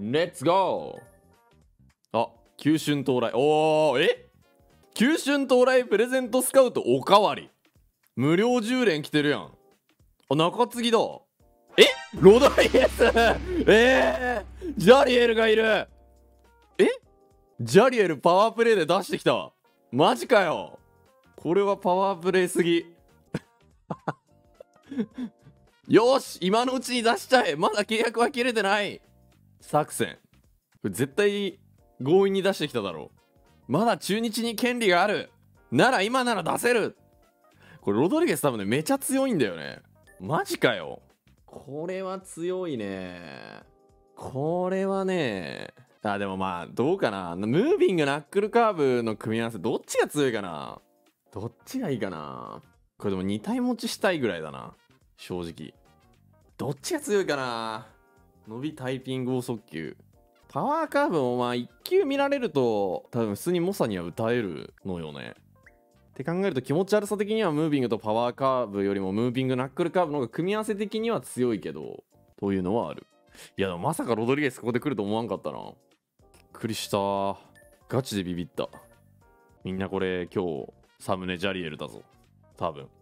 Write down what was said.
レッツゴー。あ、急春到来。おー、急春到来プレゼントスカウトおかわり。無料10連来てるやん。あ、中継ぎだ。ロドリゲスジャリエルがいる。ジャリエルパワープレイで出してきた。マジかよ。これはパワープレイすぎ。よし、今のうちに出しちゃえ。まだ契約は切れてない。作戦。これ絶対強引に出してきただろう。まだ中日に権利がある。なら今なら出せる。これロドリゲス多分ね、めちゃ強いんだよね。マジかよ。これは強いね。これはね。あ、でもまあ、どうかな。ムービングナックルカーブの組み合わせ、どっちが強いかな。どっちがいいかな。これでも2体持ちしたいぐらいだな。正直。どっちが強いかな。伸びタイピング剛速球。パワーカーブもまあ1球見られると多分普通に猛者には打たれるのよね。って考えると気持ち悪さ的にはムービングとパワーカーブよりもムービングナックルカーブの方が組み合わせ的には強いけどというのはある。いやでもまさかロドリゲスここで来ると思わんかったな。びっくりした。ガチでビビった。みんなこれ今日サムネジャリエルだぞ多分。